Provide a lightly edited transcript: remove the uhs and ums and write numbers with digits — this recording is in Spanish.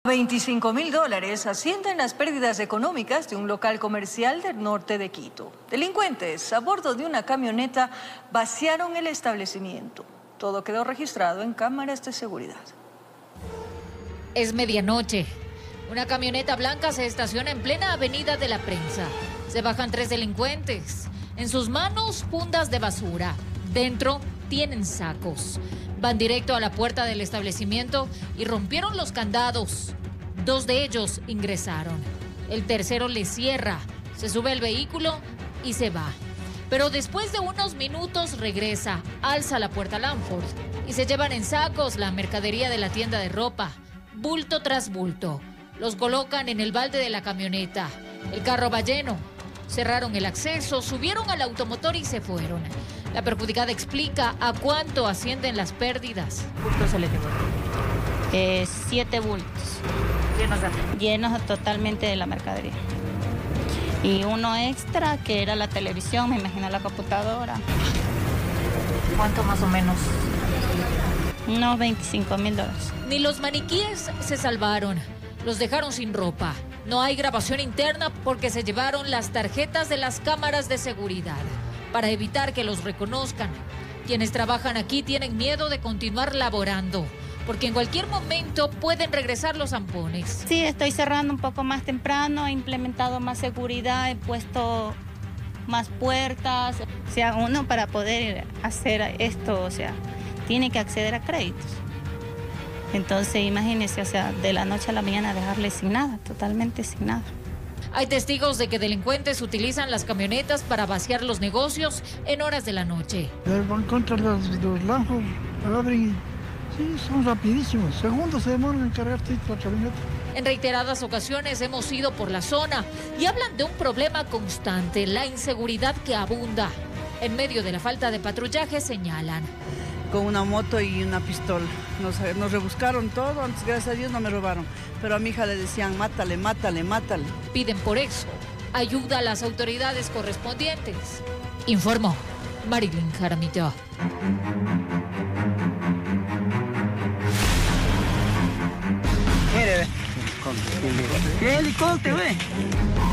$25.000 ascienden las pérdidas económicas de un local comercial del norte de Quito. Delincuentes a bordo de una camioneta vaciaron el establecimiento. Todo quedó registrado en cámaras de seguridad. Es medianoche. Una camioneta blanca se estaciona en plena avenida de la Prensa. Se bajan 3 delincuentes. En sus manos, fundas de basura. Dentro tienen sacos. Van directo a la puerta del establecimiento y rompieron los candados. 2 de ellos ingresaron. El tercero le cierra, se sube al vehículo y se va. Pero después de unos minutos regresa, alza la puerta Lanford y se llevan en sacos la mercadería de la tienda de ropa, bulto tras bulto. Los colocan en el balde de la camioneta. El carro va lleno. Cerraron el acceso, subieron al automotor y se fueron. La perjudicada explica a cuánto ascienden las pérdidas. ¿Bultos se le llevó? 7 bultos. ¿Llenos de? Llenos totalmente de la mercadería. Y uno extra, que era la televisión, me imagino la computadora. ¿Cuánto más o menos? Unos $25.000. Ni los maniquíes se salvaron. Los dejaron sin ropa. No hay grabación interna porque se llevaron las tarjetas de las cámaras de seguridad para evitar que los reconozcan. Quienes trabajan aquí tienen miedo de continuar laborando porque en cualquier momento pueden regresar los zampones. Sí, estoy cerrando un poco más temprano, he implementado más seguridad, he puesto más puertas. O sea, uno para poder hacer esto, o sea, tiene que acceder a créditos. Entonces, imagínense, o sea, de la noche a la mañana dejarle sin nada, totalmente sin nada. Hay testigos de que delincuentes utilizan las camionetas para vaciar los negocios en horas de la noche. Van contra los Lanford, abren y sí, son rapidísimos. Segundos se demoran en cargar la camioneta. En reiteradas ocasiones hemos ido por la zona y hablan de un problema constante, la inseguridad que abunda. En medio de la falta de patrullaje señalan. Con una moto y una pistola. Nos rebuscaron todo, antes gracias a Dios no me robaron. Pero a mi hija le decían, mátale, mátale, mátale. Piden por eso ayuda a las autoridades correspondientes. Informó Marilyn Jaramillo. Mire, ve. ¿Qué helicóptero, ve?